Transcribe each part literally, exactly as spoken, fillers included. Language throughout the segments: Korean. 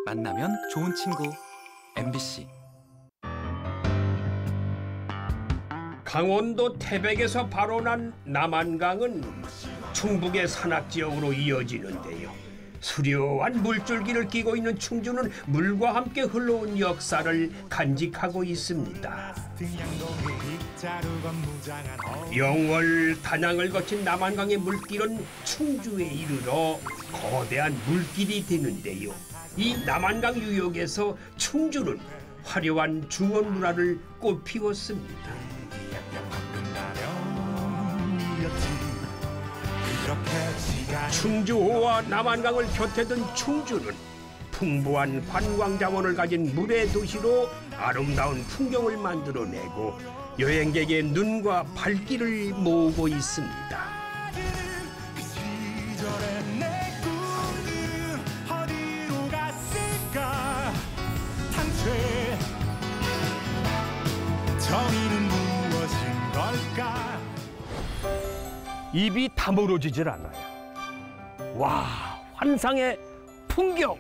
만나면 좋은 친구 엠비씨. 강원도 태백에서 발원한 남한강은 충북의 산악지역으로 이어지는데요. 수려한 물줄기를 끼고 있는 충주는 물과 함께 흘러온 역사를 간직하고 있습니다. 영월, 단양을 거친 남한강의 물길은 충주에 이르러 거대한 물길이 되는데요. 이 남한강 유역에서 충주는 화려한 중원 문화를 꽃피웠습니다. 충주호와 남한강을 곁에 둔 충주는 풍부한 관광 자원을 가진 물의 도시로 아름다운 풍경을 만들어내고 여행객의 눈과 발길을 모으고 있습니다. 정의는 무엇인 걸까? 입이 다물어지질 않아요. 와, 환상의 풍경!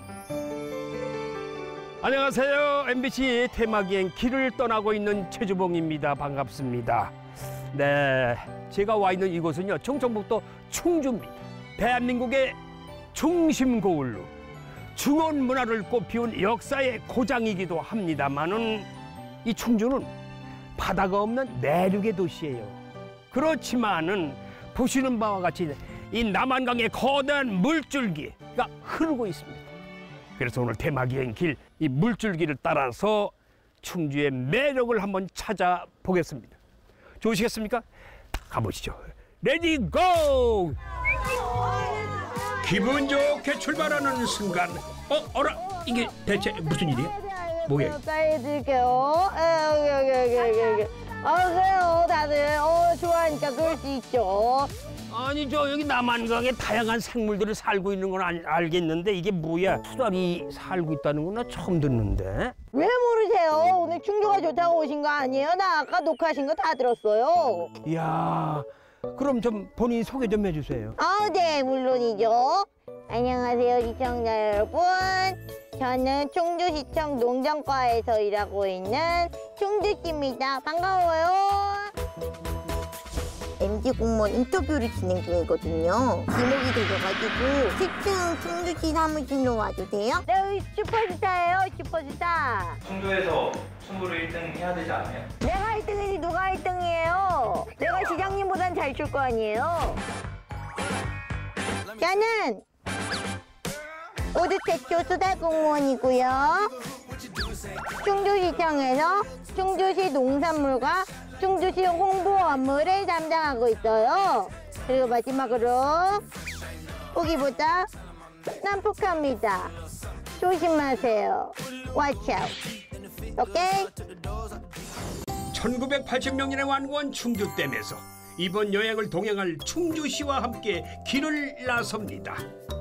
안녕하세요. 엠비씨 테마기행 길을 떠나고 있는 최주봉입니다. 반갑습니다. 네, 제가 와 있는 이곳은요, 충청북도 충주입니다. 대한민국의 중심 고을로 중원 문화를 꽃피운 역사의 고장이기도 합니다만은 이 충주는 바다가 없는 내륙의 도시예요. 그렇지만은 보시는 바와 같이 이 남한강의 거대한 물줄기가 흐르고 있습니다. 그래서 오늘 테마기행 길, 이 물줄기를 따라서 충주의 매력을 한번 찾아보겠습니다. 좋으시겠습니까? 가보시죠. 레디 고! 기분 좋게 출발하는 순간, 어, 어라, 이게 대체 무슨 일이야? 뭐야? 따해드릴게요. 여기 여기 여기 여기. 아 그래요, 다들 어 좋아하니까 그럴 수 있죠. 아니 저 여기 남한강에 다양한 생물들이 살고 있는 건 알, 알겠는데 이게 뭐야? 수달이 살고 있다는 건 나 처음 듣는데. 왜 모르세요? 오늘 충주가 좋다고 오신 거 아니에요? 나 아까 녹화하신 거 다 들었어요. 이야, 그럼 좀 본인 소개 좀 해주세요. 아, 네, 물론이죠. 안녕하세요, 시청자 여러분. 저는 충주시청 농정과에서 일하고 있는 충주씨입니다. 반가워요. 엠지 공무원 인터뷰를 진행 중이거든요. 지목이 되셔가지고 칠 층 충주시 사무실로 와주세요. 네, 여기 슈퍼스타예요, 슈퍼스타. 충주에서 춤으로 일 등 해야 되지 않아요? 내가 일 등이지 누가 일 등이에요? 내가 시장님보단 잘 출 거 아니에요? 저는 모두 최초 수달 공무원이고요. 충주시청에서 충주시 농산물과 충주시 홍보 업무를 담당하고 있어요. 그리고 마지막으로 보기보다 난폭합니다. 조심하세요. Watch out. 오케이? 천구백팔십 년에 완공한 충주댐에서 이번 여행을 동행할 충주시와 함께 길을 나섭니다.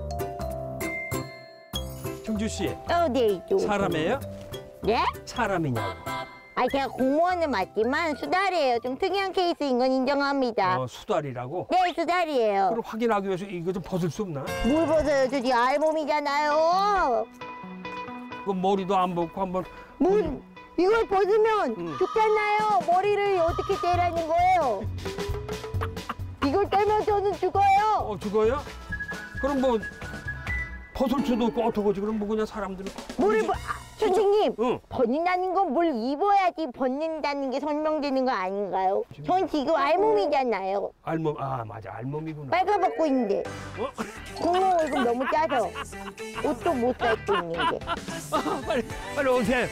충주씨, 어, 네, 좀. 사람이에요? 네? 사람이냐고. 아, 제가 공무원은 맞지만 수달이에요. 좀 특이한 케이스인 건 인정합니다. 어, 수달이라고? 네, 수달이에요. 그럼 확인하기 위해서 이거 좀 벗을 수 없나? 뭘 벗어요? 저 지금 알몸이잖아요. 그 머리도 안 벗고 한번. 뭘, 이걸 벗으면 응. 죽잖아요. 머리를 어떻게 떼라는 거예요? 이걸 떼면 저는 죽어요. 어, 죽어요? 그럼 뭐 벗을 수도 없고 어떡하지? 그럼 뭐 그냥 사람들은. 뭐를 벗... 아, 선생님, 응. 벗는다는 건 뭘 입어야지 벗는다는 게 설명되는 거 아닌가요? 전 지금 알몸이잖아요. 알몸, 아 맞아, 알몸이구나. 빨가벗고 있는데 어? 공무원 월급 너무 짜서 옷도 못 사입고 있는데. 아, 빨리 빨리 오세요.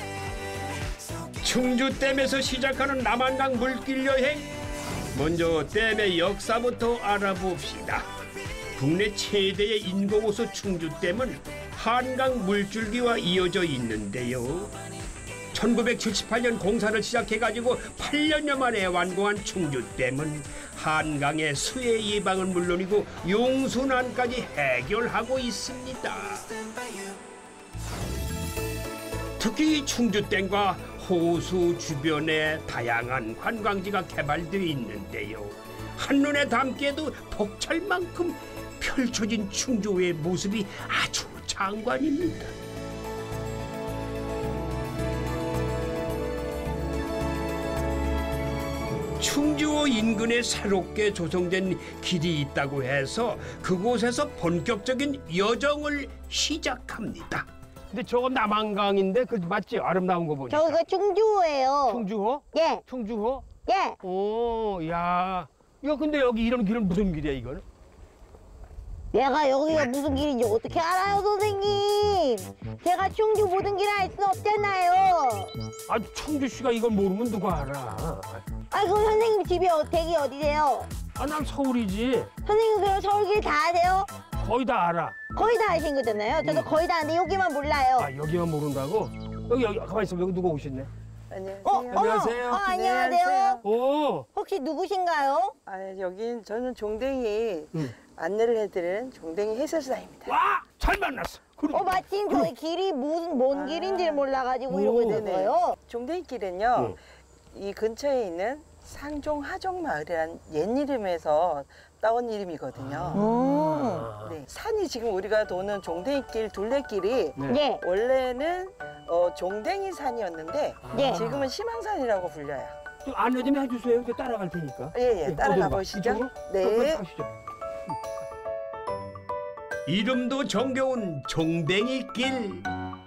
충주댐에서 시작하는 남한강 물길 여행. 먼저 댐의 역사부터 알아봅시다. 국내 최대의 인공호수 충주댐은 한강 물줄기와 이어져 있는데요. 천구백칠십팔 년 공사를 시작해가지고 팔 년여 만에 완공한 충주댐은 한강의 수해 예방은 물론이고 용수난까지 해결하고 있습니다. 특히 충주댐과 호수 주변에 다양한 관광지가 개발되어 있는데요. 한눈에 담기에도 벅찰 만큼 펼쳐진 충주의 모습이 아주 장관입니다. 충주호 인근에 새롭게 조성된 길이 있다고 해서 그곳에서 본격적인 여정을 시작합니다. 근데 저거 남한강인데 그 맞지? 아름다운 거 보니까. 저거 충주호예요. 충주호? 예, 충주호? 예. 오, 야. 이거 근데 여기 이런 길은 무슨 길이야 이거는? 내가 여기가 무슨 길인지 어떻게 알아요, 선생님? 제가 충주 모든 길을 알 수는 없잖아요. 아, 충주시가 이걸 모르면 누가 알아? 아, 그럼 선생님 집이 어, 댁이 어디세요? 아, 난 서울이지. 선생님 그럼 서울길 다 아세요? 거의 다 알아. 거의 다 아신 거잖아요. 저도 응. 거의 다 아는데 여기만 몰라요. 아, 여기만 모른다고? 여기, 여기, 가만히 있어. 여기 누가 오셨네? 안녕하세요. 어, 어머, 안녕하세요. 어, 안녕하세요. 안녕하세요. 오, 혹시 누구신가요? 아, 여긴 저는 종댕이 응. 안내를 해드리는 종댕이 해설사입니다. 와! 잘 만났어. 그럼. 어, 마침 저희 길이 무슨 뭔 아. 길인지를 몰라가지고 오, 이러고 네네. 있었어요. 종댕이길은요, 이 근처에 있는 상종 하종마을이라는 옛 이름에서 따온 이름이거든요. 음. 네, 산이 지금 우리가 도는 종댕이길 둘레길이 네. 예, 원래는 어, 종댕이 산이었는데 예. 지금은 희망산이라고 불려요. 좀 안내 좀 해주세요. 저 따라갈 테니까. 예, 예, 예, 따라가 어디로 가? 보시죠. 이쪽으로? 네. 빨리 가시죠. 이름도 정겨운 종댕이길.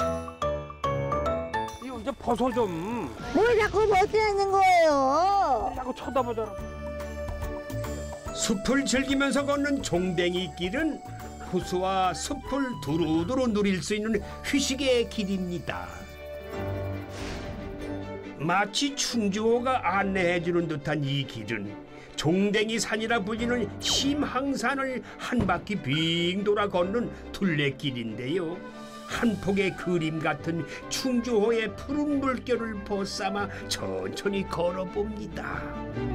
이거 이제 벗어 좀. 뭘 자꾸 벗으라는 거예요? 자꾸 쳐다보잖아. 숲을 즐기면서 걷는 종댕이길은 호수와 숲을 두루두루 누릴 수 있는 휴식의 길입니다. 마치 충주호가 안내해주는 듯한 이 길은 종댕이 산이라 불리는 심항산을 한 바퀴 빙 돌아 걷는 둘레길인데요. 한 폭의 그림 같은 충주호의 푸른 물결을 벗삼아 천천히 걸어봅니다.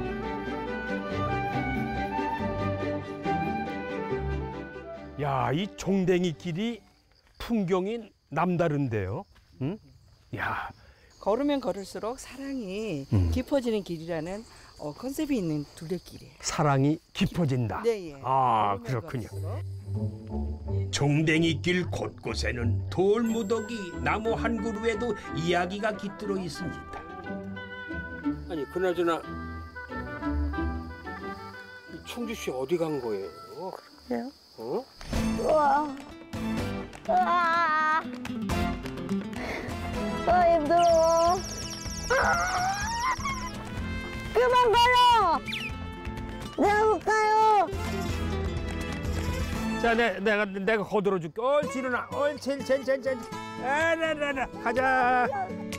야, 이 종댕이 길이 풍경이 남다른데요. 응? 야, 걸으면 걸을수록 사랑이 음. 깊어지는 길이라는 어, 컨셉이 있는 둘레길이에요. 사랑이 깊어진다. 네, 예. 아, 걸으면 그렇군요. 걸을수록. 종댕이길 곳곳에는 돌무더기, 나무 한 그루에도 이야기가 깃들어 있습니다. 아니, 그나저나 이 충주시 어디 간 거예요? 그래요? 어? 우와. 우와. 아, 힘들어. 아! 그만 걸어! 내가 볼까요? 자, 내, 내가 내가 거들어 줄게. 옳지, 일어나. 옳지, 젠젠젠. 아라라라, 가자.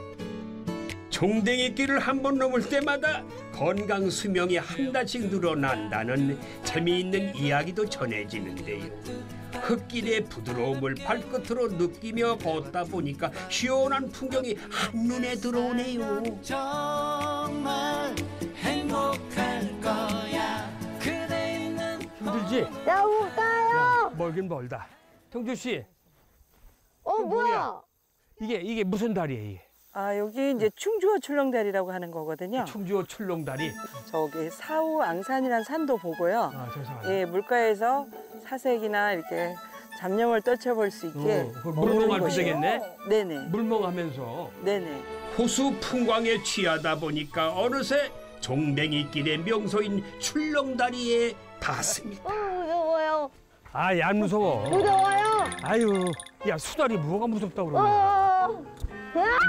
종댕이길을 한 번 넘을 때마다 건강 수명이 한 달씩 늘어난다는 재미있는 이야기도 전해지는데요. 흙길의 부드러움을 발끝으로 느끼며 걷다 보니까 시원한 풍경이 한눈에 들어오네요. 정말 행복할 거야 그대 있는 힘들지? 내가 볼까요? 멀긴 멀다. 경주 씨, 어, 뭐야? 뭐야? 이게 이게 무슨 다리예요? 이게? 아, 여기 이제 충주호 출렁다리라고 하는 거거든요. 충주호 출렁다리. 저기 사우 앙산이라는 산도 보고요. 아, 저 사람. 예, 물가에서 사색이나 이렇게 잡념을 떨쳐볼 수 있게 어, 그걸 물멍할 곳이에요. 되겠네. 네네. 물멍하면서. 네네. 호수 풍광에 취하다 보니까 어느새 종댕이길의 명소인 출렁다리에 닿았습니다. 어, 무서워요. 아, 야, 안 무서워. 무서워요. 아유, 야, 수다리 뭐가 무섭다 그러냐. 어. 아!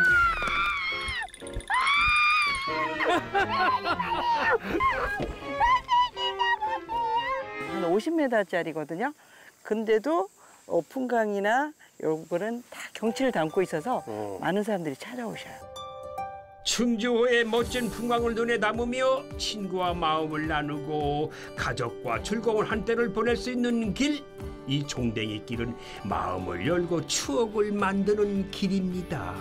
한 오십 미터짜리거든요. 근데도 어, 풍광이나 요거는 다 경치를 담고 있어서 많은 사람들이 찾아오셔요. 충주호의 멋진 풍광을 눈에 담으며 친구와 마음을 나누고 가족과 즐거운 한때를 보낼 수 있는 길. 이 종댕이길은 마음을 열고 추억을 만드는 길입니다.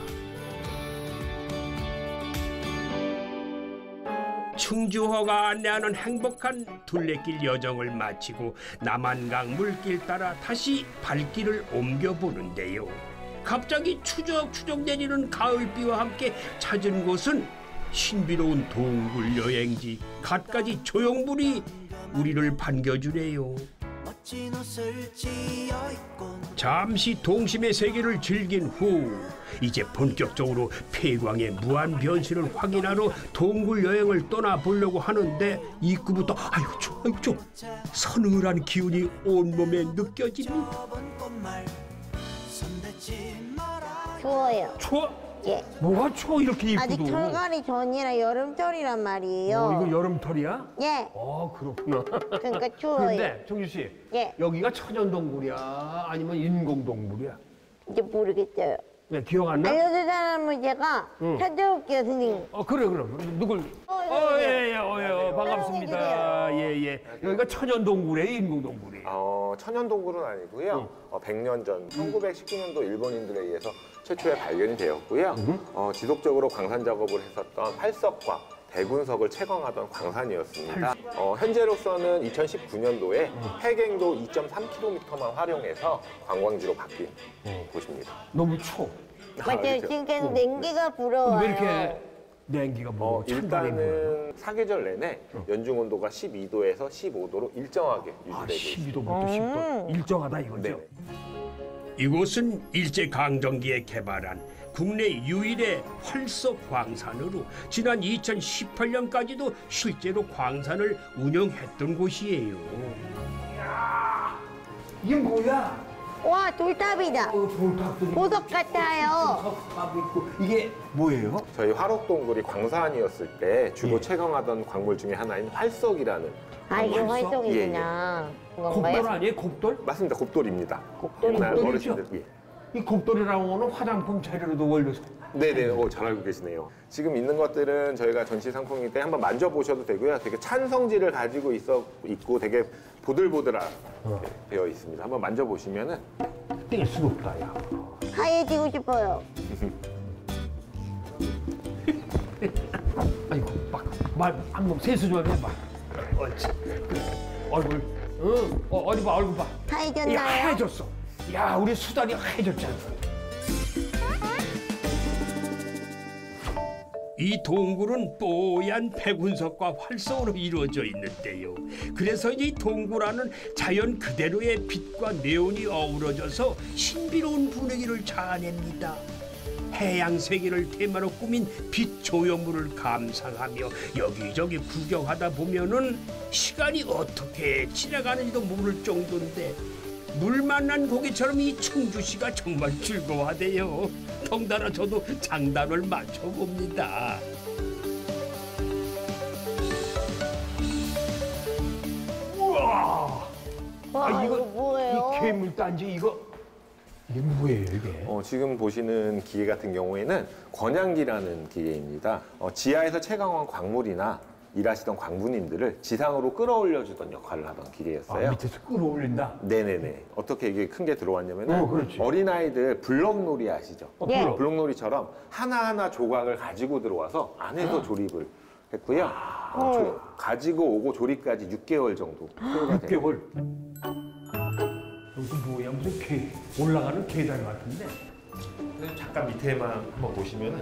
충주호가 안내하는 행복한 둘레길 여정을 마치고 남한강 물길 따라 다시 발길을 옮겨보는데요. 갑자기 추적추적 내리는 가을비와 함께 찾은 곳은 신비로운 동굴 여행지, 갖가지 조형물이 우리를 반겨주네요. 멋진 옷을 지어 입고 잠시 동심의 세계를 즐긴 후 이제 본격적으로 폐광의 무한 변신을 확인하러 동굴 여행을 떠나보려고 하는데 입구부터 아이고 추워 아이고 추워 서늘한 기운이 온몸에 느껴집니다. 저번 꽃말 손대지 마라. 추워요. 추워? 예. 뭐가 추워 이렇게 아직 입구도? 철가리 전이라 여름철이란 말이에요. 어, 이거 여름철이야? 예. 아 그렇구나. 그러니까 추워요. 그런데 정주 씨, 예. 여기가 천연동굴이야 아니면 인공동굴이야? 이제 모르겠어요. 왜 기억 안 나? 알려줄 사람은 제가 응. 찾아올게요, 선생님. 어 그래 그럼 누굴? 어, 어예예 어, 예, 어, 반갑습니다. 사랑해주세요. 예예. 여기가 천연동굴이에요 인공동굴이에요? 어, 천연동굴은 아니고요. 어, 백 년 전 천구백십구 년도 일본인들에 의해서 최초에 발견이 되었고요. 어, 지속적으로 광산 작업을 했었던 활석과 대군석을 채광하던 광산이었습니다. 어, 현재로서는 이천십구 년도에 해경도 이 점 삼 킬로미터만 활용해서 관광지로 바뀐 곳입니다. 너무 추워. 맞아요. 그렇죠. 지금 냉기가 불어와요. 왜 이렇게 냉기가 어, 뭐 천장에 불어요? 일단은 사계절 내내 연중 온도가 십이 도에서 십오 도로 일정하게 아 유지되고 있습니다. 십이 도부터 십 도 일정하다 이거죠? 네. 이곳은 일제 강점기에 개발한 국내 유일의 활석 광산으로 지난 이천십팔 년까지도 실제로 광산을 운영했던 곳이에요. 이야, 이게 뭐야? 와, 돌탑이다. 어, 돌탑도 있고, 보석 같아요. 석탑도 있고 이게 뭐예요? 저희 화록동굴이 광산이었을 때 주로 예. 채광하던 광물 중에 하나인 활석이라는 아, 이게 활석? 활성이구나. 곱돌 그건가요? 아니에요? 곱돌? 맞습니다. 곱돌입니다. 곡돌이 옛날 곱돌이죠? 어르신들. 예. 이 곱돌이라고 하는 화장품 재료로도 원료서 네네, 오, 잘 알고 계시네요. 지금 있는 것들은 저희가 전시 상품이기 때문에 한번 만져보셔도 되고요. 되게 찬 성질을 가지고 있어 있고 되게 보들보들하게 어. 되어 있습니다. 한번 만져보시면은 뗄 수가 없다 야. 하얘지고 싶어요. 아이고 막말 한번 세수 좀 해봐. 옳지. 얼굴 응. 어, 어디 봐 얼굴 봐. 야 하얘졌나요? 하얘졌어. 야 우리 수달이 하얘졌잖아. 이 동굴은 뽀얀 백운석과 활석으로 이루어져 있는데요. 그래서 이 동굴 안은 자연 그대로의 빛과 네온이 어우러져서 신비로운 분위기를 자아냅니다. 해양 세계를 테마로 꾸민 빛 조형물을 감상하며 여기저기 구경하다 보면은 시간이 어떻게 지나가는지도 모를 정도인데 물 만난 고기처럼 이 충주시가 정말 즐거워하대요. 덩달아 저도 장단을 맞춰봅니다. 우와! 와, 아, 이거, 이거- 뭐예요? 이 괴물단지 이거 이게 뭐예요 이게? 어, 지금 보시는 기계 같은 경우에는 권양기라는 기계입니다. 어, 지하에서 채광한 광물이나 일하시던 광부님들을 지상으로 끌어올려주던 역할을 하던 기계였어요. 아, 밑에서 끌어올린다. 네네네. 어떻게 이게 큰 게 들어왔냐면 어, 그렇지. 어린아이들 블럭놀이 아시죠? 어, 예. 블럭. 블럭놀이처럼 하나하나 조각을 가지고 들어와서 안에서 조립을 했고요. 어, 조- 가지고 오고 조립까지 육 개월 정도 소요가 육 돼요. 개월. 이거 뭐야 무슨 계 올라가는 계단 같은데? 잠깐 밑에만 한번 보시면은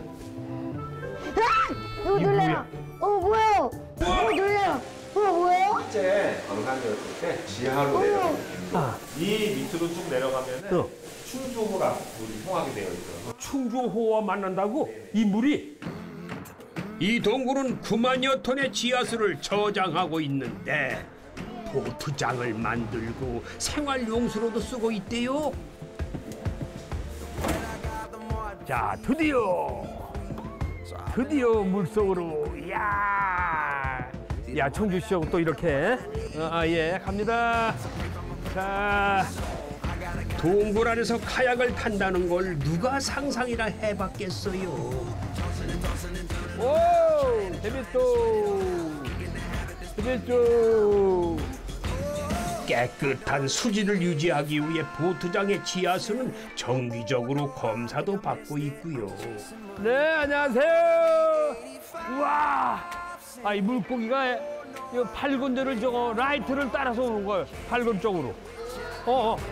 어, 놀래요. 어, 뭐예요? 어, 놀래요. 어, 뭐예요? 실제 광산이었을 때 지하로 내려가는 길로 아. 이 밑으로 쭉 내려가면은 어. 충주호랑 물이 통하게 되어 있어서 충주호와 만난다고? 이 물이? 이 동굴은 구만여 톤의 지하수를 저장하고 있는데 보트장을 만들고 생활용수로도 쓰고 있대요. 자, 드디어 드디어 물속으로 야, 야 청주 씨하고 또 이렇게 어, 아, 예 갑니다. 자, 동굴 안에서 카약을 탄다는 걸 누가 상상이나 해봤겠어요. 오, 재밌어, 재밌어. 깨끗한 수질을 유지하기 위해 보트장의 지하수는 정기적으로 검사도 받고 있고요. 네, 안녕하세요. 우와, 아, 이 물고기가 이 밝은 데를 저거 라이트를 따라서 오는 거예요. 밝은 쪽으로. 어, 어.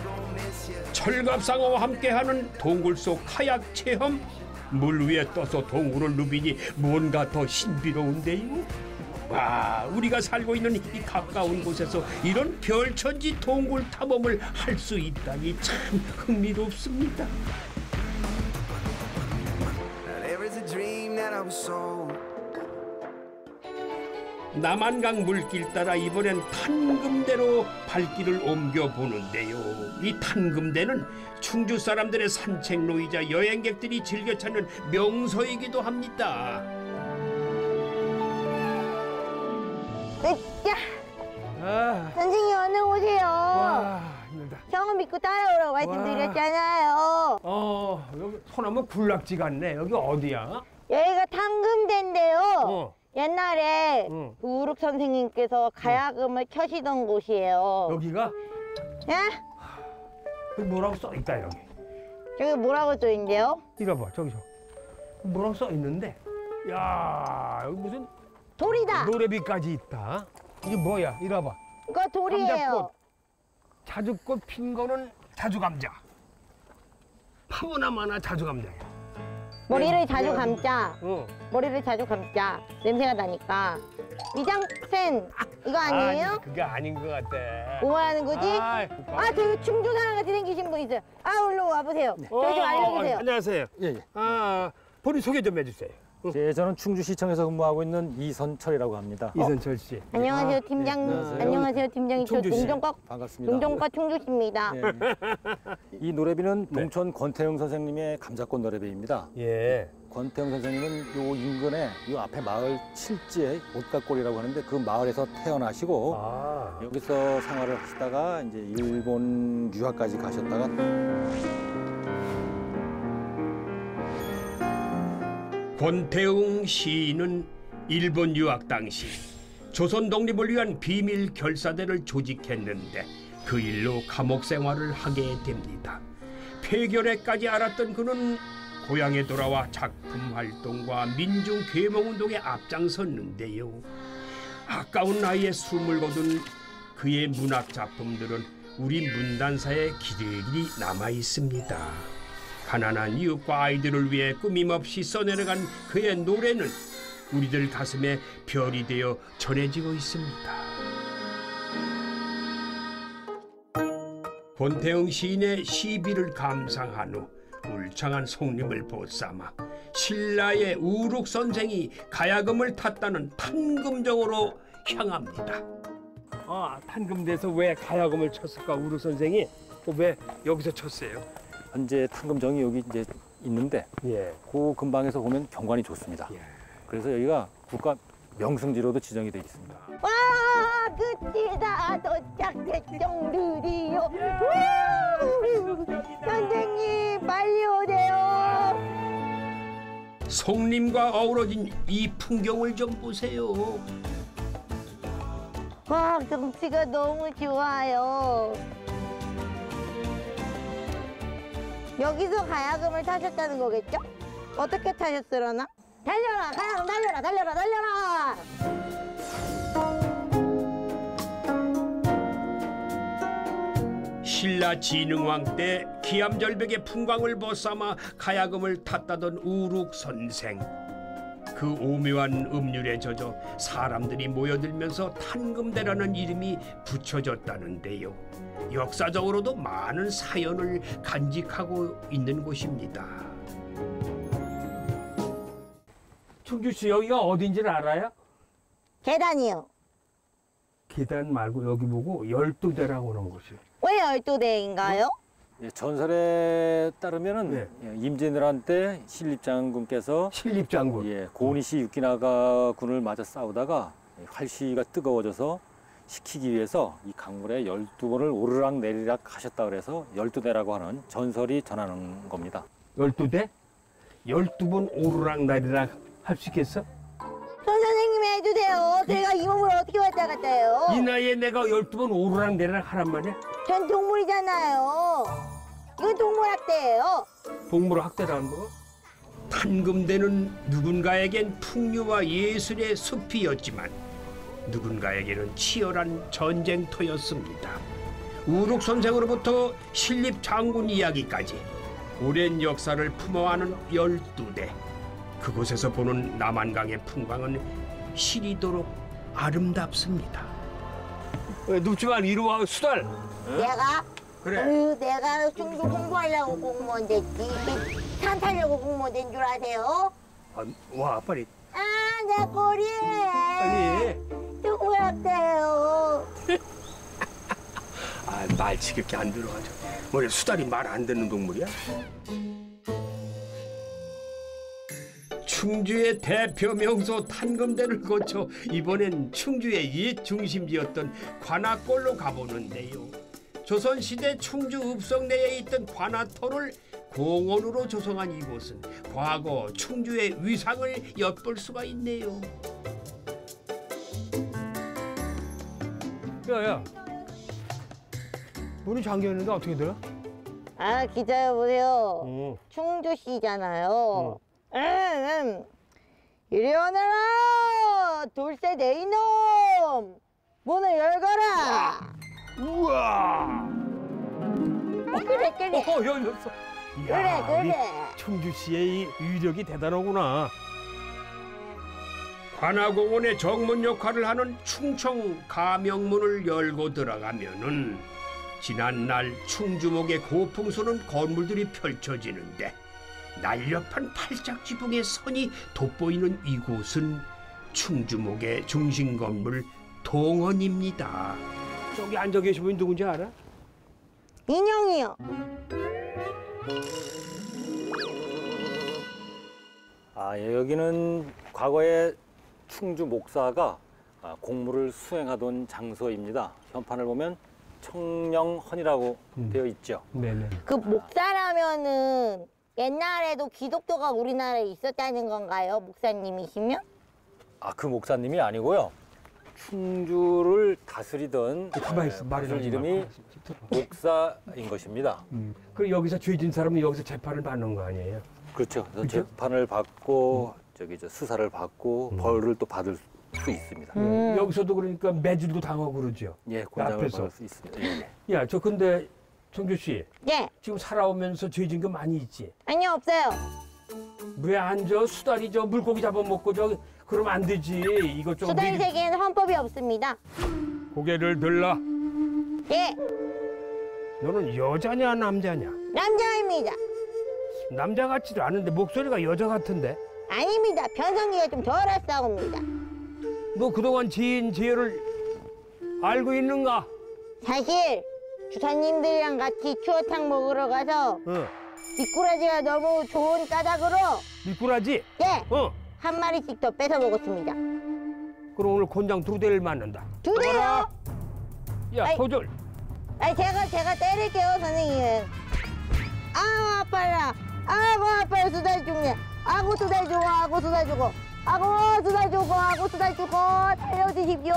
철갑상어와 함께하는 동굴 속 카약 체험. 물 위에 떠서 동굴을 누비니 뭔가 더 신비로운데요. 와, 우리가 살고 있는 이 가까운 곳에서 이런 별천지 동굴 탐험을 할 수 있다니 참 흥미롭습니다. There is a dream that I was sold. 남한강 물길 따라 이번엔 탄금대로 발길을 옮겨 보는데요. 이 탄금대는 충주 사람들의 산책로이자 여행객들이 즐겨 찾는 명소이기도 합니다. 으쌰! 아, 선생님 얼른 오세요. 와, 힘들다. 형 믿고 따라오라고 말씀드렸잖아요. 어, 여기 소나무 군락지 같네. 여기 어디야? 여기가 탕금대인데요. 어. 옛날에 응. 그 우룩 선생님께서 가야금을 켜시던 곳이에요. 여기가? 예? 여기 뭐라고 써 있다 여기. 저기 뭐라고 써있는데요? 이거 봐, 저기서 뭐라고 써 있는데. 야, 여기 무슨 돌이다. 노래비까지 있다. 이게 뭐야? 이거 봐. 이거 돌이에요. 감자꽃. 자주꽃 핀 거는 자주감자. 파무나 마나 자주감자야. 머리를 자주 뭐야, 감자. 어. 머리를 자주 감자. 냄새가 나니까. 이장센 이거 아니에요? 아니, 그게 아닌 것 같아. 뭐 하는 거지? 아이, 아, 저기 충주 사람 같이 생기신 분 있어요. 아, 얼른 와보세요. 저희 좀 어, 알려주세요. 안녕하세요. 예, 예. 아, 본인 소개 좀 해주세요. 예, 저는 충주시청에서 근무하고 있는 이선철이라고 합니다. 이선철 씨. 안녕하세요, 팀장님. 안녕하세요. 안녕하세요, 팀장님. 저 충주 씨. 농정과, 반갑습니다. 농정과 충주시입니다. 예. 이 노래비는 동천 권태영 선생님의 감자꽃 노래비입니다. 예. 권태영 선생님은 요 인근에 요 앞에 마을 칠지에 옷가골이라고 하는데 그 마을에서 태어나시고 아. 여기서 생활을 하시다가 이제 일본 유학까지 가셨다가 권태웅 시인은 일본 유학 당시 조선 독립을 위한 비밀 결사대를 조직했는데 그 일로 감옥 생활을 하게 됩니다. 폐결핵까지 앓았던 그는 고향에 돌아와 작품 활동과 민중 계몽운동에 앞장섰는데요. 아까운 나이에 숨을 거둔 그의 문학 작품들은 우리 문단사에 기레길이 남아 있습니다. 가난한 이웃과 아이들을 위해 꾸밈없이 써내려간 그의 노래는 우리들 가슴에 별이 되어 전해지고 있습니다. 권태영 시인의 시비를 감상한 후 울창한 송림을 보쌈아 신라의 우룩 선생이 가야금을 탔다는 탄금정으로 향합니다. 아, 탄금대에서 왜 가야금을 쳤을까, 우루 선생이? 어, 왜 여기서 쳤어요? 현재 탄금정이 여기 이제 있는데 예. 그 근방에서 보면 경관이 좋습니다. 예. 그래서 여기가 국가 명승지로도 지정이 되어 있습니다. 와, 끝이 다 도착했정 드디어. 우! 선생님, 빨리 오세요. 송림과 어우러진 이 풍경을 좀 보세요. 와, 경치가 너무 좋아요. 여기서 가야금을 타셨다는 거겠죠? 어떻게 타셨으려나? 달려라, 가야금 달려라, 달려라, 달려라! 신라 진흥왕 때 기암절벽의 풍광을 보쌈아 가야금을 탔다던 우룩 선생. 그 오묘한 음률에 젖어 사람들이 모여들면서 탄금대라는 이름이 붙여졌다는데요. 역사적으로도 많은 사연을 간직하고 있는 곳입니다. 충주시 여기가 어딘지를 알아요? 계단이요. 계단 말고 여기 보고 열두대라고 하는 곳이에요. 왜 열두 대인가요? 예, 전설에 따르면은 네. 예, 임진왜란 때 신립장군께서 신립장군. 예, 고니시 육기나가 군을 맞아 싸우다가 활시가 뜨거워져서 식히기 위해서 이 강물에 열두 번을 오르락 내리락 하셨다 그래서 열두대라고 하는 전설이 전하는 겁니다. 열두 대? 열두 번 오르락 내리락 할 수 있겠어? 손 선생님이 해주세요. 제가 이 몸을 어떻게 왔다 갔다 해요? 이 나이에 내가 열두 번 오르락 내리락 하란 말이야? 전 동물이잖아요. 이건 동물학대예요. 동물 학대라는 거? 탄금대는 누군가에겐 풍류와 예술의 숲이었지만 누군가에게는 치열한 전쟁터였습니다. 우룩 선생으로부터 신립 장군 이야기까지 오랜 역사를 품어가는 열두 대. 그곳에서 보는 남한강의 풍광은 시리도록 아름답습니다. 왜 눕지만 이리 와 수달. 내가? 그래. 어휴, 내가 충주 홍보하려고 공무원 됐지. 산 타려고 공무원 된 줄 아세요? 아, 와 빨리 아, 내 꼬리. 빨리. 누구였대요? 아, 말 지겹게 안 들어가죠. 뭐래 수달이 말 안 듣는 동물이야? 충주의 대표 명소 탄검대를 거쳐 이번엔 충주의 옛 중심지였던 관악골로 가보는데요. 조선시대 충주 읍성 내에 있던 관아터를 공원으로 조성한 이곳은 과거 충주의 위상을 엿볼 수가 있네요. 야야. 문이 잠겨 있는데 어떻게 들어? 아, 기자 여보세요. 응. 충주시잖아요. 응, 응. 이리 오너라! 돌쇠 내 이놈! 문을 열거라! 우와. 그래, 그래. 어 열렸어. 그래, 이야, 그래. 우리 충주시의 이 위력이 대단하구나. 관아공원의 정문 역할을 하는 충청 가명문을 열고 들어가면은 지난날 충주목의 고풍스러운 건물들이 펼쳐지는데 날렵한 팔짝 지붕의 선이 돋보이는 이곳은 충주목의 중심 건물 동원입니다. 저기 앉아 계신 분이 누군지 알아? 인형이요. 아, 예, 여기는 과거에 충주 목사가 아, 공무를 수행하던 장소입니다. 현판을 보면 청령헌이라고 음. 되어 있죠. 네네. 그 목사라면은 옛날에도 기독교가 우리나라에 있었다는 건가요? 목사님이시면? 아, 그 목사님이 아니고요. 충주를 다스리던 가만히 있어. 말이 다스릴 나오지 이름이 마. 목사인 것입니다. 음. 그럼 여기서 죄진 사람은 여기서 재판을 받는 거 아니에요? 그렇죠. 그래서 그렇죠? 재판을 받고 저기 저 수사를 받고 음. 벌을 또 받을 수 있습니다. 음. 여기서도 그러니까 매질도 당하고 그러죠. 예, 곤장을 앞에서. 받을 수 있습니다. 예. 야, 저 근데 청주 씨 네. 지금 살아오면서 죄진 거 많이 있지? 아니요, 없어요. 왜 안 저 수달이 저 물고기 잡아먹고 저 그러면 안 되지. 이거 좀 수달 미리- 세계에는 헌법이 없습니다. 고개를 들라. 예, 너는 여자냐 남자냐? 남자입니다. 남자 같지도 않은데 목소리가 여자 같은데. 아닙니다. 변성기가 좀 덜했사옵니다. 너 그동안 지인 지혜를 알고 있는가? 사실 주사님들이랑 같이 추어탕 먹으러 가서 어. 미꾸라지가 너무 좋은 까닭으로 미꾸라지? 예, 어. 한 마리씩 더 뺏어 먹었습니다. 그럼 오늘 곤장 두 대를 맞는다. 두 대요? 야, 아이. 도절. 아니 제가 제가 때릴게요, 선생님. 아우 아파라. 아이고 아파요, 수달 죽네. 아고 수달 주고, 아고 수달 주고, 아고 수달 주고, 아고 수달 주고, 살려주십시오.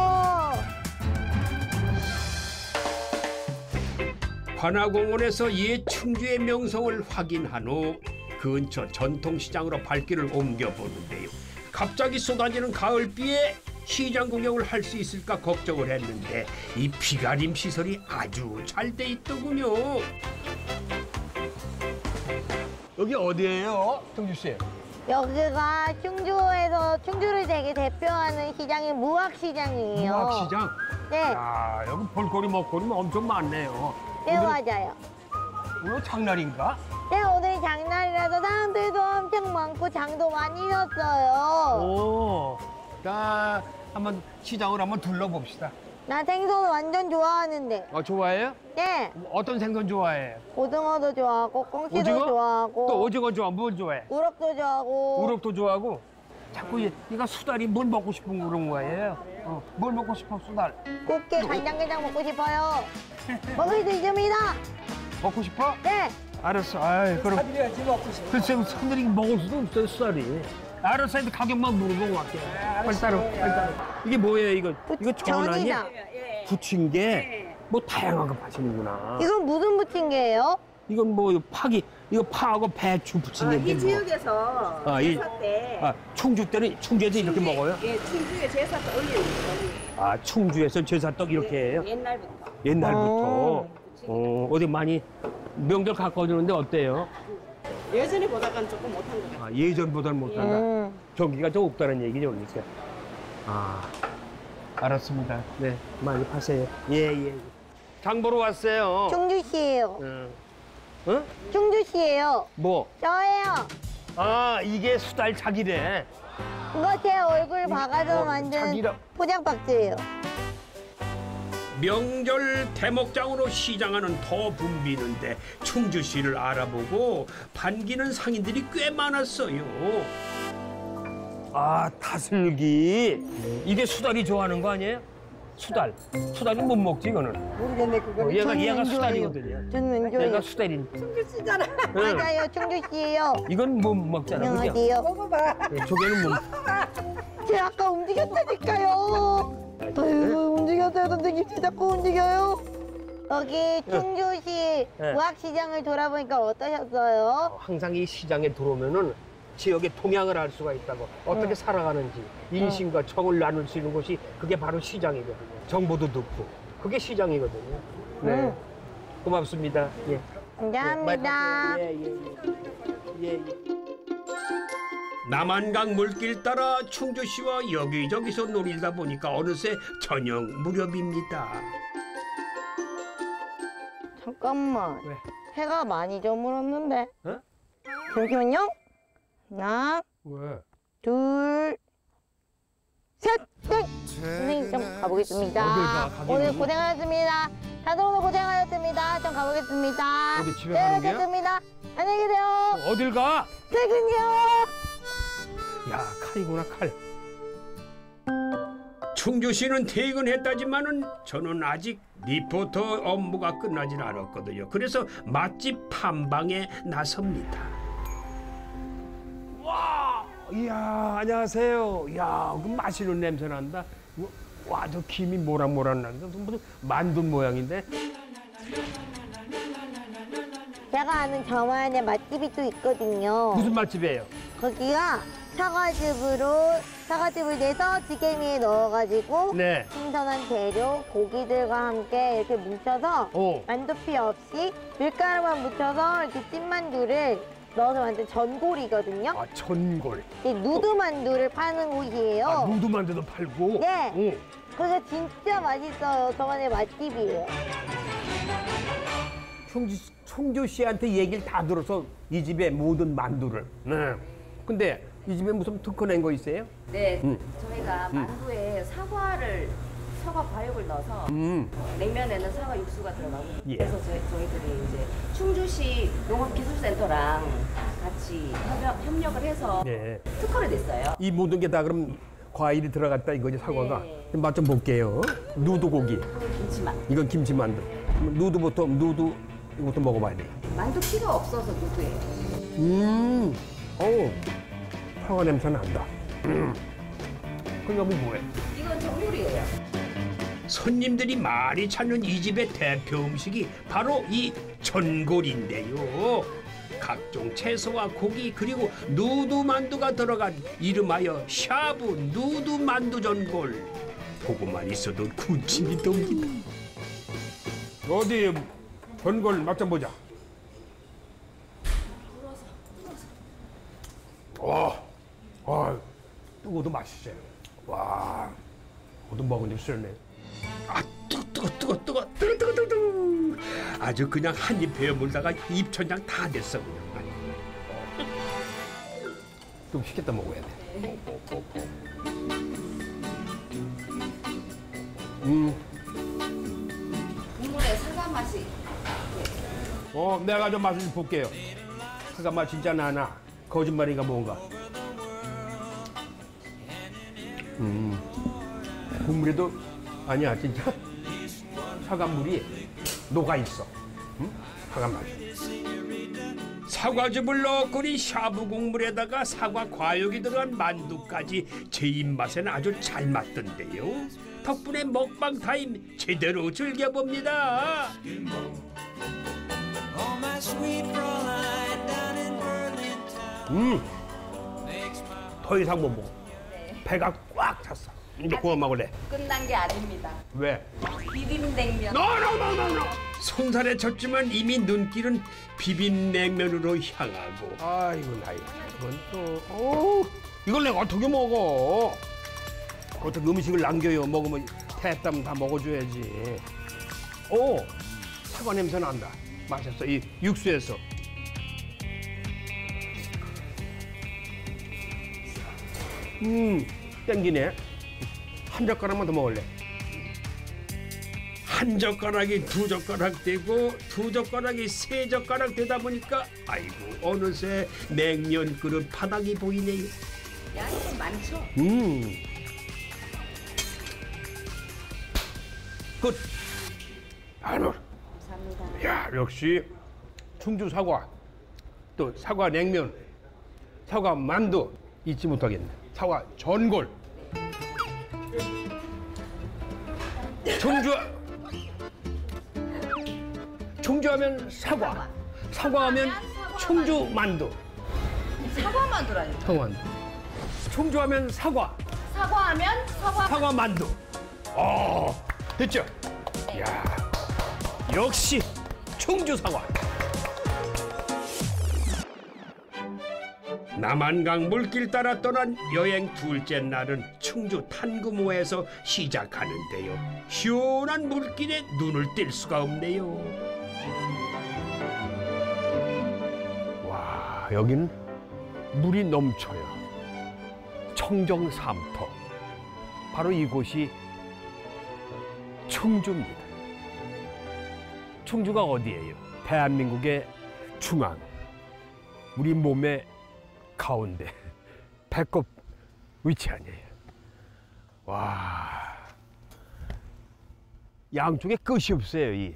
관아공원에서 옛 충주의 명성을 확인한 후 근처 전통시장으로 발길을 옮겨보는데요. 갑자기 쏟아지는 가을비에 시장 구경을 할 수 있을까 걱정을 했는데 이 비가림 시설이 아주 잘 돼 있더군요. 여기 어디예요, 청주 씨? 여기가 충주에서 충주를 되게 대표하는 시장인 무학시장이에요. 무학시장. 네, 야, 여기 볼거리 먹거리 엄청 많네요. 네 오늘, 맞아요. 오늘 장날인가? 네, 오늘 장날이라서 사람들도 엄청 많고 장도 많이 섰어요. 오. 자, 한번 시장을 한번 둘러봅시다. 나 생선 완전 좋아하는데. 어, 좋아해요? 네, 어떤 생선 좋아해요? 고등어도 좋아하고 꽁치도 오징어? 좋아하고 또 오징어 좋아, 뭘 좋아해? 우럭도 좋아하고. 우럭도 좋아하고. 자꾸 얘, 얘가 수달이 뭘 먹고 싶은 그런 거예요. 어, 뭘 먹고 싶어, 수달? 꽃게 간장게장 먹고 싶어요. 먹을 수 있습니다. 먹고 싶어? 네. 알았어. 아이, 그럼. 사드려야지 먹고 싶어. 글쎄, 사들이 먹을 수도 없어요, 수달이. 알았어, 근데 가격만 물어보고 갈게. 빨리 따라, 빨리 따라. 이게 뭐예요, 이거? 이거 전 아니야? 부침개? 뭐 다양한 거 파시는구나. 이건 무슨 부침개예요? 이건 뭐 파기, 이거 파하고 배추 부침개인데 이 뭐. 지역에서 아, 이- 제사 때 아, 충주 때는 충주에서 이렇게 먹어요? 예, 충주에 제사 때 올리는 거예요. 아, 충주에서 제사떡 이렇게 해요? 옛날부터. 옛날부터. 어, 어디 많이 명절 가까워지는데 어때요? 예전에 보다가는 조금 못한 것 같아요. 아, 예전보다는 못한다. 음. 경기가 좀 없다는 얘기죠, 그러니까. 아, 알았습니다. 네, 많이 파세요. 예, 예. 장 보러 왔어요. 충주시예요. 응. 응? 충주시예요. 뭐? 저예요. 아, 이게 수달 자기래. 이거 제 얼굴 박아서 어, 만든 자기라. 포장 박스예요. 명절 대목장으로 시장하는 더 붐비는데 충주시를 알아보고 반기는 상인들이 꽤 많았어요. 아, 다슬기. 이게 수달이 좋아하는 거 아니에요? 수달. 수달이 못 먹지, 이거는. 모르겠네 그거. 어, 얘가, 얘가 수달이거든요. 저는 안 좋아해요. 얘가 수달인. 충주시잖아. 응. 맞아요, 충주시예요. 이건 못 먹잖아, 그죠? 안녕하세요. 먹어봐. 네, 조개는 못 제 아까 움직였다니까요. 아유, 움직였어요, 선생님. 제 자꾸 움직여요. 여기 충주시 네. 무학시장을 돌아보니까 어떠셨어요? 항상 이 시장에 들어오면은 지역의 통양을 알 수가 있다고. 어떻게 네. 살아가는지, 인심과 정을 나눌 수 있는 곳이 그게 바로 시장이거든요. 정보도 듣고. 그게 시장이거든요. 네. 음. 고맙습니다. 예. 감사합니다. 예, 예, 예. 예, 예. 남한강 물길 따라 충주시와 여기저기서 노리다 보니까 어느새 저녁 무렵입니다. 잠깐만. 왜? 해가 많이 저물었는데. 어? 잠시만요. 하나, 왜? 둘, 셋, 땡! 선생님 좀 가보겠습니다. 어딜 가, 가기는? 오늘 고생하셨습니다. 다들 오늘 고생하셨습니다. 좀 가보겠습니다. 어디 집에 네, 가는 거야? 됐습니다. 안녕히 계세요. 어딜 가? 퇴근요. 야, 칼이구나, 칼. 충주시는 퇴근했다지만은 저는 아직 리포터 업무가 끝나질 않았거든요. 그래서 맛집 탐방에 나섭니다. 와, 이야, 안녕하세요. 이야, 그 맛있는 냄새 난다. 와, 저 김이 모락모락 난다. 무슨 만두 모양인데? 제가 아는 저만의 맛집이 또 있거든요. 무슨 맛집이에요? 거기가 사과즙으로 사과즙을 내서 찌개미에 넣어가지고 네. 신선한 재료, 고기들과 함께 이렇게 뭉쳐서 오. 만두피 없이 밀가루만 묻혀서 이렇게 찐만두를 넣어서 만든 전골이거든요. 아, 전골. 이 누드만두를 파는 곳이에요. 아, 누드만두도 팔고? 네. 오. 그게 진짜 맛있어요. 저만의 맛집이에요. 충주, 충주 씨한테 얘기를 다 들어서 이 집의 모든 만두를. 네. 근데 이 집에 무슨 특허 낸 거 있어요? 네, 음. 저희가 만두에 사과를 사과 과육을 넣어서 음. 냉면에는 사과 육수가 들어가고 예. 그래서 저희, 저희들이 이제 충주시 농업기술센터랑 같이 협력, 협력을 해서 네. 특허를 냈어요. 이 모든 게 다 그럼 과일이 들어갔다 이거지, 사과가. 네. 맛 좀 볼게요. 누드고기. 김치만. 이건 김치만두. 그럼 누드부터, 누드 이것도 먹어봐야 돼. 만두 피가 없어서 누구예요? 음, 어우, 사과 냄새 난다. 음. 그럼 여기 뭐해? 이건 전골이에요. 손님들이 많이 찾는 이 집의 대표 음식이 바로 이 전골인데요. 각종 채소와 고기 그리고 누드만두가 들어간 이름하여 샤브 누드만두 전골. 보고만 있어도 군침이 돕니다. 어디 전골 맛 좀 보자. 와, 아, 뜨거워도 맛있어요. 와, 모두 먹은 줄 쓰네. 아 뜨거 뜨거 뜨거 뜨거 뜨거 뜨거 뜨거 뜨거. 아주 그냥 한 입 베어 물다가 입천장 다 됐어 그냥. 좀 식겠다 먹어야 돼. 음, 국물에 사과 맛이 어, 내가 좀 맛을 좀 볼게요. 사과 맛 진짜 나나? 거짓말인가 뭔가? 음, 국물에도 아니야 진짜 사과물이 녹아 있어. 음? 사과 맛이. 사과즙을 넣어 끓인 샤브 국물에다가 사과 과육이 들어간 만두까지 제 입맛에는 아주 잘 맞던데요. 덕분에 먹방 타임 제대로 즐겨봅니다. 음, 더 이상 못 먹어. 배가 꽉 찼어. 이제 구워 먹을래. 끝난 게 아닙니다. 왜? 비빔냉면. 노노노노노. 손살에 쳤지만 이미 눈길은 비빔냉면으로 향하고. 아이고 나이. 이건 또, 어우, 이걸 내가 어떻게 먹어? 보통 음식을 남겨요. 먹으면 태했다면 다 먹어줘야지. 오, 사과 냄새 난다. 맛있어. 이 육수에서. 음, 땡기네. 한 젓가락만 더 먹을래. 한 젓가락이 두 젓가락 되고 두 젓가락이 세 젓가락 되다 보니까 아이고 어느새 냉면 그릇 바닥이 보이네요. 양이 좀 많죠? 음. 끝. 아이고. 감사합니다. 야, 역시 충주 사과. 또 사과 냉면. 사과 만두 잊지 못하겠네. 사과 전골. 충주 충주하면 사과. 사과하면 충주 만두. 사과 만두라니. 사과 만두. 충주하면 사과. 사과하면 사과. 사과 만두. 어, 됐죠? 야, 역시 충주 사과. 남한강 물길 따라 떠난 여행 둘째 날은 충주 탄구모에서 시작하는데요. 시원한 물길에 눈을 뗄 수가 없네요. 와, 여기는 물이 넘쳐요. 청정삼터. 바로 이곳이 충주입니다. 충주가 어디예요? 대한민국의 중앙. 우리 몸의 가운데. 배꼽 위치 아니에요. 와. 양쪽에 끝이 없어요, 이.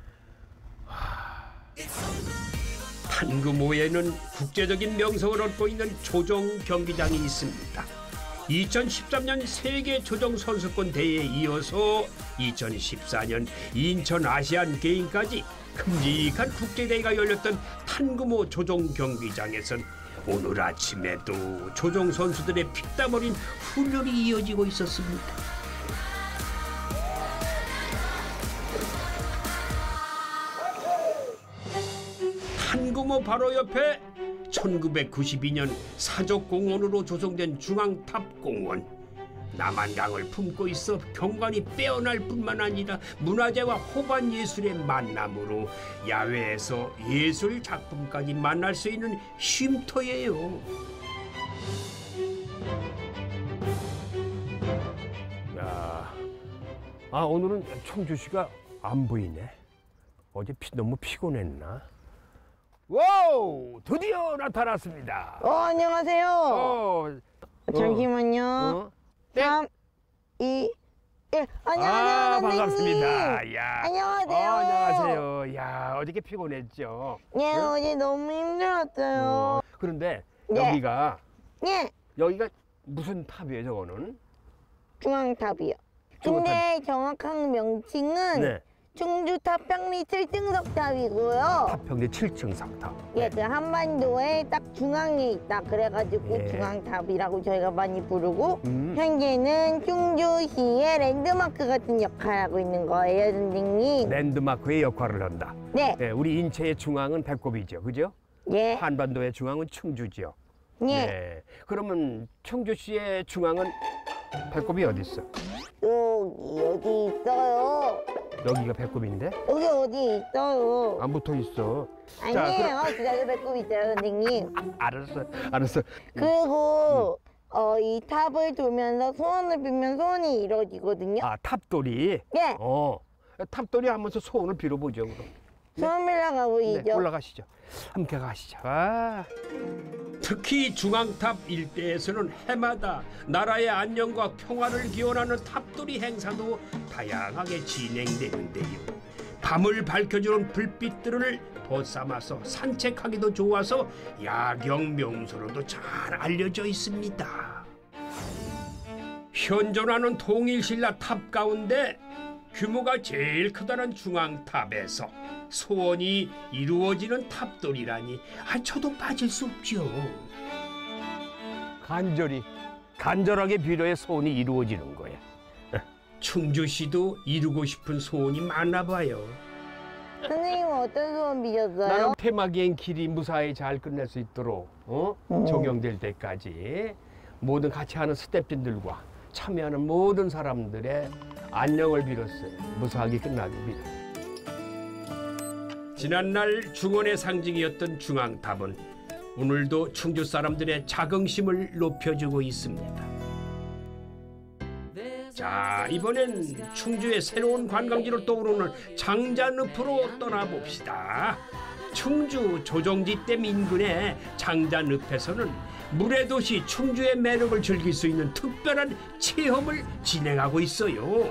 탄구모에는 국제적인 명성을 얻고 있는 조정 경기장이 있습니다. 이천십삼 년 세계 조정 선수권 대회에 이어서 이천십사 년 인천 아시안 게임까지 큼직한 국제대회가 열렸던 탄구모 조정 경기장에선 오늘 아침에도 조정 선수들의 피땀 어린 훈련이 이어지고 있었습니다. 탄구모 바로 옆에 천구백구십이 년 사적공원으로 조성된 중앙탑공원. 남한강을 품고 있어 경관이 빼어날 뿐만 아니라 문화재와 호반 예술의 만남으로 야외에서 예술 작품까지 만날 수 있는 쉼터예요. 야, 아 오늘은 청주시가 안 보이네. 어제 피, 너무 피곤했나? 와우, 드디어 나타났습니다. 어, 안녕하세요. 어, 잠시만요. 어? 땡. 삼, 이, 일. 안녕하세요, 아, 선생님. 반갑습니다. 야. 안녕하세요. 어, 안녕하세요. 야, 어저께 피곤했죠? 예, 응? 어제 너무 힘들었어요. 어, 그런데 네. 여기가 예, 여기가 무슨 탑이에요, 저거는? 중앙탑이요. 중앙탑. 근데 정확한 명칭은 네. 충주 탑평리 칠 층석 탑이고요. 탑평리 칠 층 상탑. 예, 그 한반도에 딱 중앙에 있다. 그래가지고 예. 중앙탑이라고 저희가 많이 부르고 음. 현재는 충주시의 랜드마크 같은 역할을 하고 있는 거예요, 선생님. 랜드마크의 역할을 한다. 네, 네, 우리 인체의 중앙은 배꼽이죠, 그죠? 예, 한반도의 중앙은 충주지요. 예. 네. 그러면 충주시의 중앙은 배꼽이 어디 있어? 여기, 여기 있어요. 여기가 배꼽인데? 여기 어디 있어요. 안 붙어 있어. 아니에요. 진짜 배꼽 있어요, 선생님. 알았어, 알았어. 그리고 어, 이 탑을 돌면서 소원을 빌면 소원이 이루어지거든요. 아, 탑돌이. 예, 어, 탑돌이 하면서 소원을 빌어보죠, 그럼. 소원 빌러 가보이죠. 네, 올라가시죠. 함께 가시죠. 아. 특히 중앙탑 일대에서는 해마다 나라의 안녕과 평화를 기원하는 탑돌이 행사도 다양하게 진행되는데요. 밤을 밝혀주는 불빛들을 벗삼아서 산책하기도 좋아서 야경 명소로도 잘 알려져 있습니다. 현존하는 통일신라 탑 가운데 규모가 제일 크다는 중앙탑에서 소원이 이루어지는 탑돌이라니 아, 저도 빠질 수 없죠. 간절히, 간절하게 빌어야 소원이 이루어지는 거야. 충주시도 이루고 싶은 소원이 많나 봐요. 선생님은 어떤 소원 빌었어요? 나는 폐막여행 길이 무사히 잘 끝낼 수 있도록 어? 음. 종영될 때까지 모든 같이 하는 스태프진들과 참여하는 모든 사람들의 안녕을 빌었어요. 무사하게 끝나길 빌어. 지난날 중원의 상징이었던 중앙탑은 오늘도 충주 사람들의 자긍심을 높여주고 있습니다. 자, 이번엔 충주의 새로운 관광지로 떠오르는 장자늪으로 떠나봅시다. 충주 조정지댐 인근의 장자늪에서는 물의 도시 충주의 매력을 즐길 수 있는 특별한 체험을 진행하고 있어요.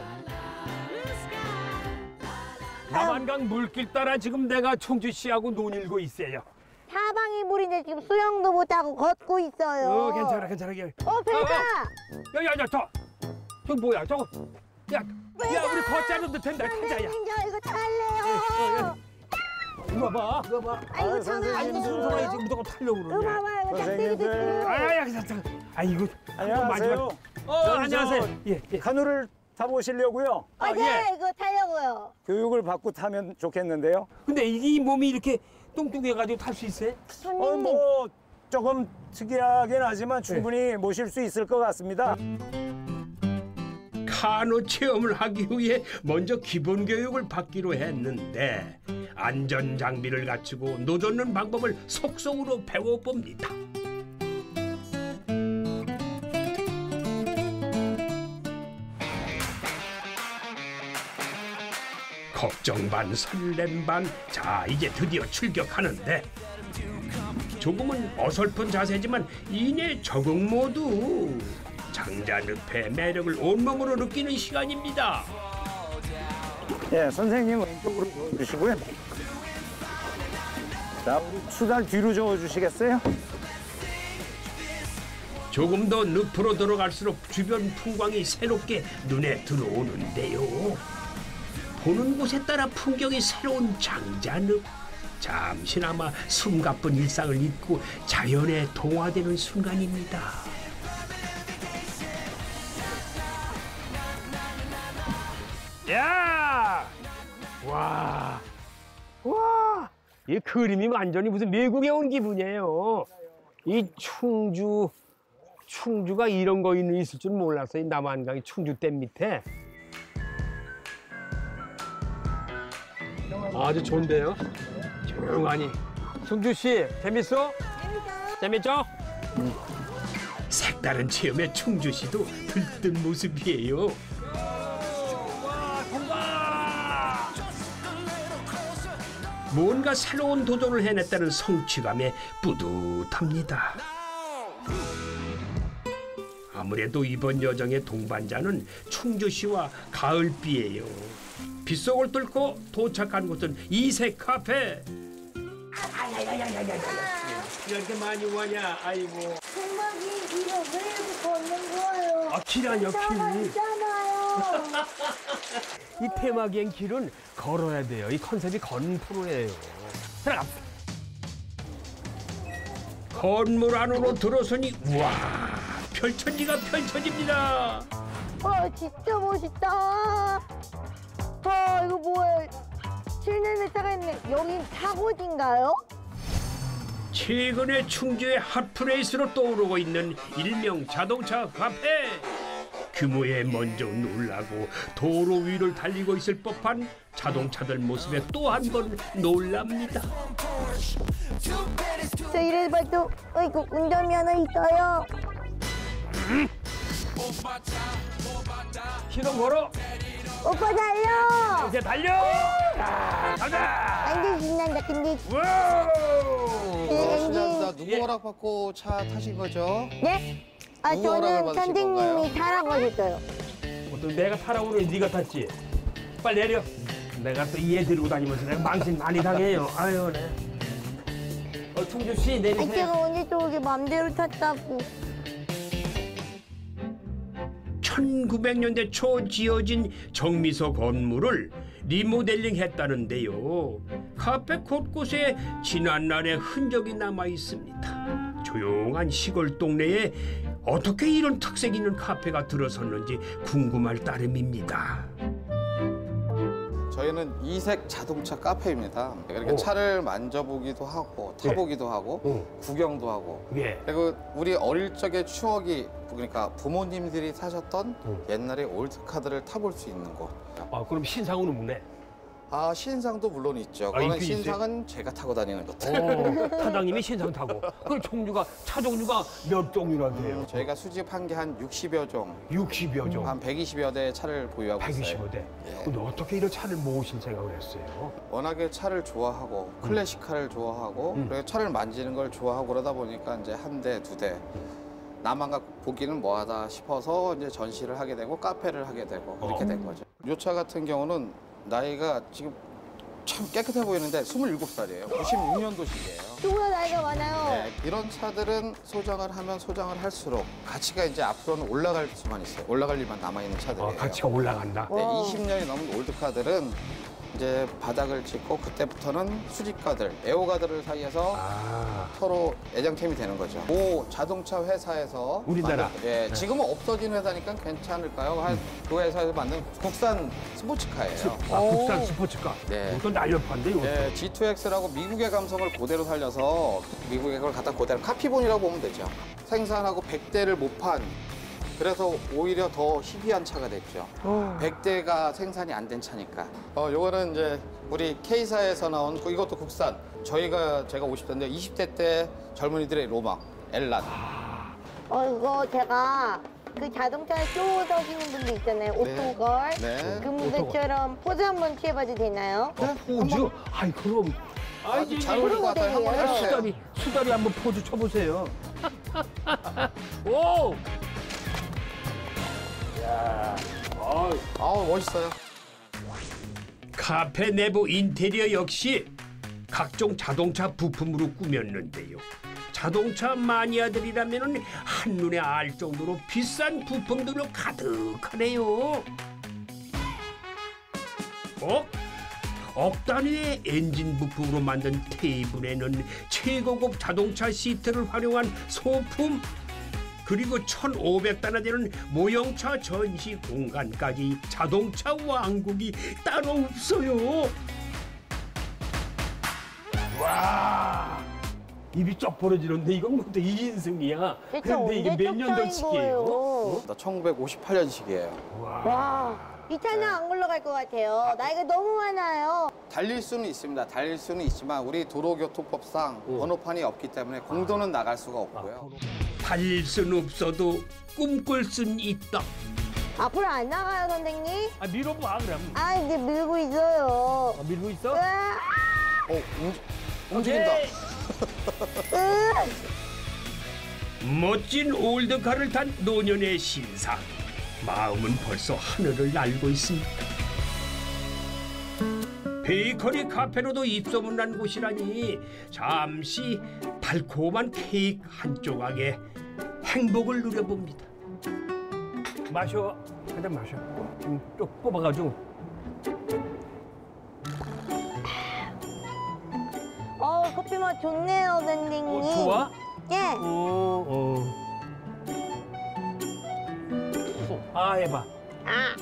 남한강 물길 따라 지금 내가 충주시하고 논일고 있어요. 사방이 물인데 지금 수영도 못하고 걷고 있어요. 어, 괜찮아, 괜찮아. 어, 배가! 야, 야, 야, 저, 저 뭐야, 저거? 야, 야, 우리 걷자는데 된다, 타자야. 선생님, 저 이거 탈래요. 이거 봐, 이거 봐. 아이고, 장난 아이고, 순서가 지금 무조건 타려고 이거 그러냐. 봐봐요, 이거 선생님들. 짝대기 아, 야, 잠깐. 아, 이거 안녕하세요. 어, 안녕하세요. 예, 예. 카누를 타보시려고요? 아, 네, 예. 이거 타려고요. 교육을 받고 타면 좋겠는데요. 근데 이 몸이 이렇게 뚱뚱해가지고 탈 수 있어요? 어, 손님, 뭐 조금 특이하긴 하지만 충분히 모실 수 있을 것 같습니다. 카누 체험을 하기 위해 먼저 기본 교육을 받기로 했는데 안전 장비를 갖추고 노젓는 방법을 속속으로 배워봅니다. 걱정 반 설렘 반. 자, 이제 드디어 출격하는데 조금은 어설픈 자세지만 이내 적응 모두 장자늪의 매력을 온몸으로 느끼는 시간입니다. 예, 선생님 왼쪽으로 저어주시고요. 자, 우리 수달 뒤로 저어주시겠어요? 조금 더 늪으로 들어갈수록 주변 풍광이 새롭게 눈에 들어오는데요. 보는 곳에 따라 풍경이 새로운 장자늪. 잠시나마 숨가쁜 일상을 잊고 자연에 동화되는 순간입니다. 야! 와! 와! 이 그림이 완전히 무슨 미국에 온 기분이에요. 이 충주, 충주가 이런 거 있을 줄 몰랐어요. 이 남한강의 충주댐 밑에. 아주 좋은데요? 조용하니. 충주 씨, 재밌어? 재밌어요? 재밌죠? 음. 색다른 체험에 충주 씨도 들뜬 모습이에요. 와, 통과! 뭔가 새로운 도전을 해냈다는 성취감에 뿌듯합니다. 아무래도 이번 여정의 동반자는 충주 씨와 가을비예요. 빗속을 뚫고 도착한 곳은 이색 카페. 이렇게 많이 와냐? 아이고. 정막이 이거 왜 이렇게 걷는 거예요? 아, 길 아니야, 길. 있잖아요. 이 테마기행 길은 걸어야 돼요. 이 컨셉이 걷는 프로예요. 들어가. 건물 안으로 들어서니 우와, 펼쳐지가 펼쳐집니다. 와, 진짜 멋있다. 와, 이거 뭐야? 실내에 차가 있네. 여긴 차고지인가요? 최근에 충주의 핫플레이스로 떠오르고 있는 일명 자동차 카페. 규모에 먼저 놀라고 도로 위를 달리고 있을 법한 자동차들 모습에 또 한 번 놀랍니다. 저 이래봐도 어이구 운전면허 있어요. 음. 시동 걸어. 오빠 달려. 이제 달려. 자, 가자. 완전 신난다. 근데 와우. 신난다. 누구 허락받고 차 타신 거죠? 네? 아, 누구 허락을 저는 받으신 선생님이 건가요? 타라고 하셨어요. 어떤 내가 타라고 그러니 네가 탔지. 빨리 내려. 내가 또 얘 데리고 다니면서 내가 망신 많이 당해요. 아유, 네. 어, 충주 씨 아니, 내리세요. 제가 언제 또 이렇게 맘대로 탔다고. 천구백 년대 초 지어진 정미소 건물을 리모델링 했다는데요. 카페 곳곳에 지난날의 흔적이 남아 있습니다. 조용한 시골 동네에 어떻게 이런 특색 있는 카페가 들어섰는지 궁금할 따름입니다. 저희는 이색 자동차 카페입니다. 그러니까 오. 차를 만져보기도 하고 타보기도 하고 오. 구경도 하고 예. 그리고 우리 어릴 적의 추억이 그러니까 부모님들이 사셨던 음. 옛날의 올드카들을 타볼 수 있는 곳. 아, 그럼 신상은 없네. 아, 신상도 물론 있죠. 아, 그거는 있긴 있어요? 신상은 제가 타고 다니는 것들. 어, 사장님이 신상 타고. 그 종류가 차 종류가 몇 종류나 돼요? 저희가 수집한 게 한 육십여 종, 육십여 종. 한 백이십여 대의 차를 보유하고 있어요. 백이십여 대. 예. 근데 어떻게 이런 차를 모으실 생각을 했어요? 워낙에 차를 좋아하고 클래식카를 좋아하고 음. 그리고 차를 만지는 걸 좋아하고 그러다 보니까 이제 한 대, 두 대. 나만 갖고 보기는 뭐하다 싶어서 이제 전시를 하게 되고 카페를 하게 되고 그렇게 어. 된 거죠. 이 차 같은 경우는 나이가 지금 참 깨끗해 보이는데 스물일곱 살이에요. 구십육 년도식이에요. 누구나 나이가 많아요. 네, 이런 차들은 소장을 하면 소장을 할수록 가치가 이제 앞으로는 올라갈 수만 있어요. 올라갈 일만 남아있는 차들이에요. 아, 가치가 올라간다? 네, 이십 년이 넘은 올드카들은 이제 바닥을 찍고 그때부터는 수집가들, 애호가들 사이에서 아. 서로 애정템이 되는 거죠. 모 자동차 회사에서 우리나라. 만든, 예, 네. 지금은 없어진 회사니까 괜찮을까요? 한 그 회사에서 만든 국산 스포츠카예요. 아, 국산 스포츠카. 네. 이것도 날렵한데, 이것도. 예, 지 투 엑스라고 미국의 감성을 그대로 살려서 미국의 걸 갖다 그대로 카피본이라고 보면 되죠. 생산하고 백 대를 못 판. 그래서 오히려 더 희귀한 차가 됐죠. 어. 백 대가 생산이 안 된 차니까. 어, 요거는 이제 우리 K사에서 나온 그 이것도 국산. 저희가 제가 오십 대인데 이십 대 때 젊은이들의 로망, 엘란. 어, 이거 제가 그 자동차 쇼 서시는 분들 있잖아요. 오토걸. 네. 그 무대처럼 포즈 한번 취해봐도 되나요? 어, 포즈? 아이, 그럼. 아주 잘 어울릴 것 같아요. 한번 모델이에요. 해주세요. 수다리, 수다리 한번 포즈 쳐보세요. 오! 아우, 멋있어요. 카페 내부 인테리어 역시 각종 자동차 부품으로 꾸몄는데요. 자동차 마니아들이라면 한눈에 알 정도로 비싼 부품들로 가득하네요. 어? 억 단위의 엔진 부품으로 만든 테이블에는 최고급 자동차 시트를 활용한 소품, 그리고 천오백 단나 되는 모형차 전시 공간까지 자동차 왕국이 따로 없어요. 와! 입이 쩍 벌어지는데 이건 뭐또 이인승이야. 그런데 이게 몇 년도식이에요? 나 천구백오십팔 년식이에요. 와, 이 차는 안 굴러갈 것 같아요. 나이가 너무 많아요. 달릴 수는 있습니다. 달릴 수는 있지만 우리 도로교통법상 번호판이 없기 때문에 공도는 나갈 수가 없고요. 달릴 순 없어도 꿈꿀 순 있다. 앞으로 안 나가요, 선생님? 아, 밀어봐, 그럼. 아, 이제 밀고 있어요. 아, 밀고 있어? 으아, 어, 움직, 움직인다. 으아. 멋진 올드카를 탄 노년의 신사. 마음은 벌써 하늘을 날고 있습니다. 베이커리 카페로도 입소문난 곳이라니 잠시 달콤한 케이크 한 조각에 행복을 누려봅니다. 마셔. 한 잔 마셔. 좀 쭉 뽑아가지고. 어, 커피 맛 좋네요, 선생님. 어, 좋아? 예. 어, 어. 아, 해봐. 아.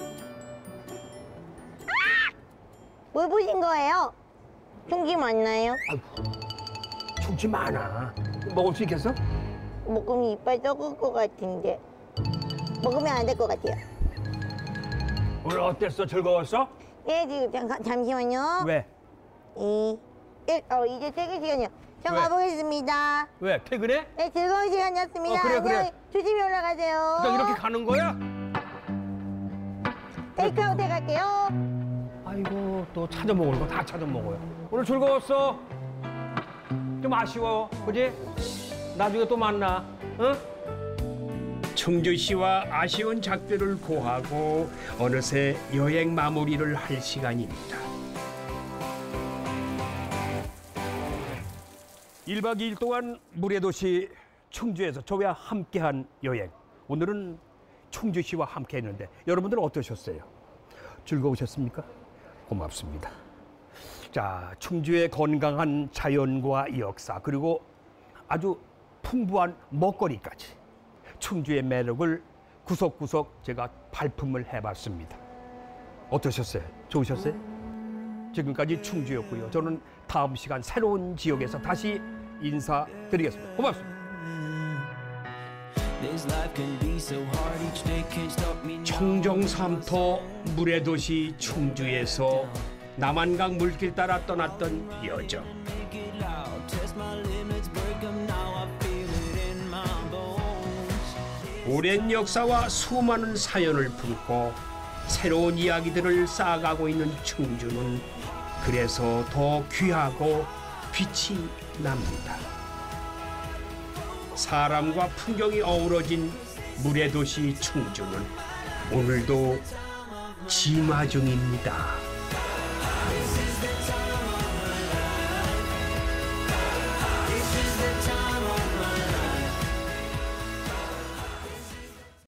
뭘 보신 거예요? 흉기 맞나요? 충치 많아. 먹을 수 있겠어? 먹으면 이빨 썩을 것 같은데. 먹으면 안 될 것 같아요. 오늘 어땠어? 즐거웠어? 예, 지금 잠깐, 잠시만요. 왜? 이, 일, 어, 이제 퇴근 시간이요. 저 왜? 가보겠습니다. 왜? 퇴근해? 네, 즐거운 시간이었습니다. 어, 그래, 그래. 안녕. 조심히 올라가세요. 그냥 이렇게 가는 거야? 테이크아웃 해갈게요. 아이고, 또 찾아 먹을 거 다 찾아 먹어요. 오늘 즐거웠어. 좀 아쉬워, 그지? 나중에 또 만나, 응? 충주시와 아쉬운 작별을 고하고 어느새 여행 마무리를 할 시간입니다. 일박 이일 동안 물의 도시 충주에서 저와 함께한 여행. 오늘은 충주시와 함께했는데 여러분들은 어떠셨어요? 즐거우셨습니까? 고맙습니다. 자, 충주의 건강한 자연과 역사 그리고 아주 풍부한 먹거리까지 충주의 매력을 구석구석 제가 발품을 해봤습니다. 어떠셨어요? 좋으셨어요? 지금까지 충주였고요. 저는 다음 시간 새로운 지역에서 다시 인사드리겠습니다. 고맙습니다. 청정삼터 물의 도시 충주에서 남한강 물길 따라 떠났던 여정. 오랜 역사와 수많은 사연을 품고 새로운 이야기들을 쌓아가고 있는 충주는 그래서 더 귀하고 빛이 납니다. 사람과 풍경이 어우러진 물의 도시 충주는 오늘도 진화 중입니다.